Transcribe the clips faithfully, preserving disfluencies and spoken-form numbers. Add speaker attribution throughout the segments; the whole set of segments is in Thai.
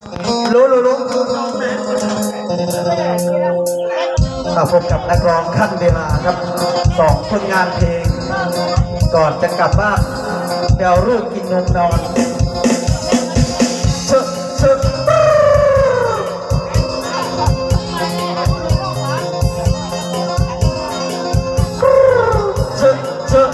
Speaker 1: รู้รู้รู้พบกับนักร้องขั้นเวลาครับสองผลงานเพลงก่อนจะกลับบ้านเดี๋ยวลูกกินนมนอนเชอะเชอะเชอะเชอะ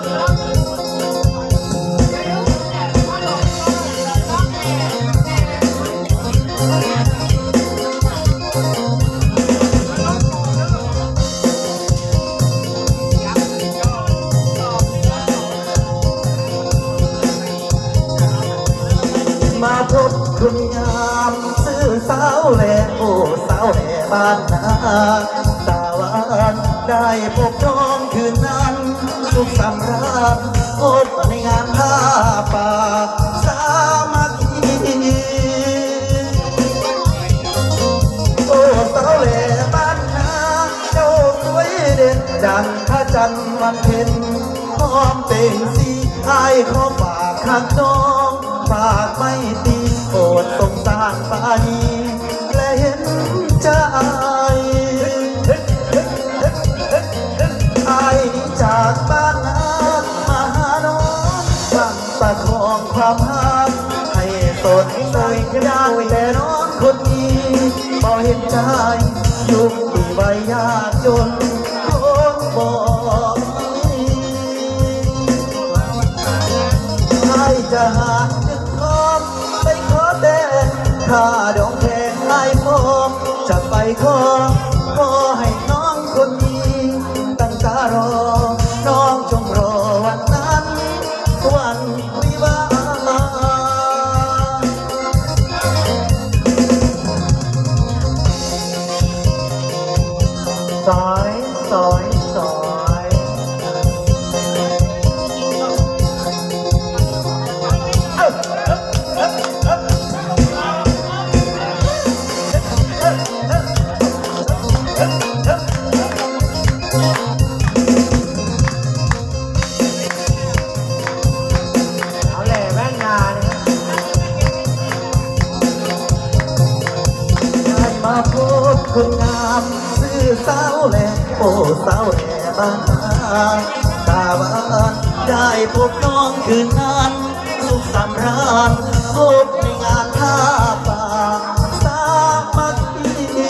Speaker 1: มาพบคุณงามซื้อสาวแหล่โอ้สาวแหล่บ้านนาตาหวานได้พบน้องคืนนั้นสุขสำราญพบในงานผ้าป่าสามัคคีโอ้สาวแหล่บ้านนาเจ้าสวยเด่นดังพระจันทร์วันเพ็ญพร้อมเป็นสีไอ้ขอฝากข้างน้องฝากไม่ตีโปรดสงสารปานีและเห็นใจไอ้นี้จากบ้านนามาหาน้องฟังประคองความรักให้สดใสได้แต่น้องคนนี้บ่เห็นใจยุคที่วัยยากจนคนบอกให้จะหาจึงพร้อมไปขอแต่ถ้าดองแทงไอ้พร้อมจะไปขอขอให้น้องคนนี้ตั้งตารอน้องจงรอวันนั้นวันวิวาสอยสอยสอยมาพบคนงามซื้อสาวแหล่โอ้สาวแหล่บ้านนาตาบ้านได้พบน้องคืนนั้นสุขสำราญพบในงานท่าป่าสามัคคี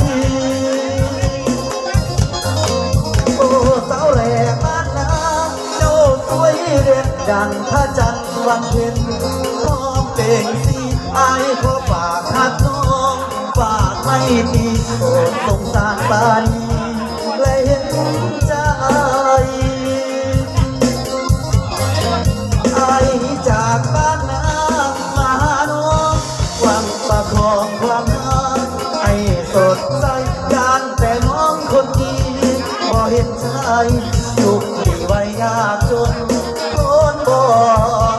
Speaker 1: โอ้สาวแหล่บ้านนาเจ้าสวยเด่นดังพระจันทร์วันเพ็ญพร้อมเป็นสีไอ้ขอฝากหักน้องฝากไม่ดีโปรดสงสารปานีและเห็นใจไอ้นี้จากบ้านนามาหาน้องหวังประคองความรักให้สดใสกันแต่น้องคนนี้บ่เห็นใจทุกที่วัยยากจนคนบอก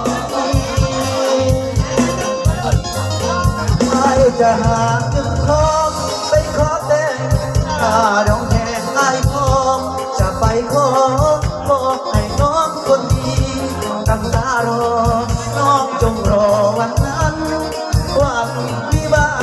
Speaker 1: ไอ้จะหาจึงขอไปขอแต่ถ้าดองแทงไอ้พร้อมจะไปขอขอให้น้องคนดีตั้งตารอน้องจงรอวันนั้นวันวิวา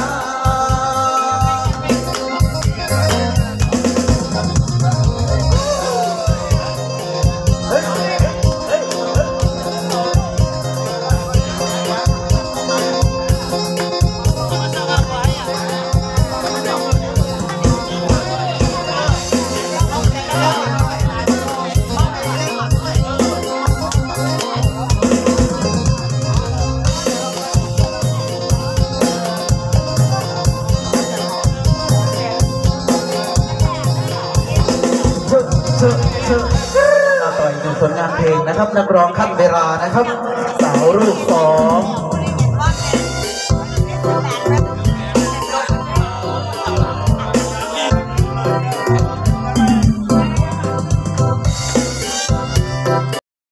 Speaker 1: ต่ออีกหนึ่งผลงานเพลงนะครับนักร้องขั้นเวลานะครับสาวรูปสอง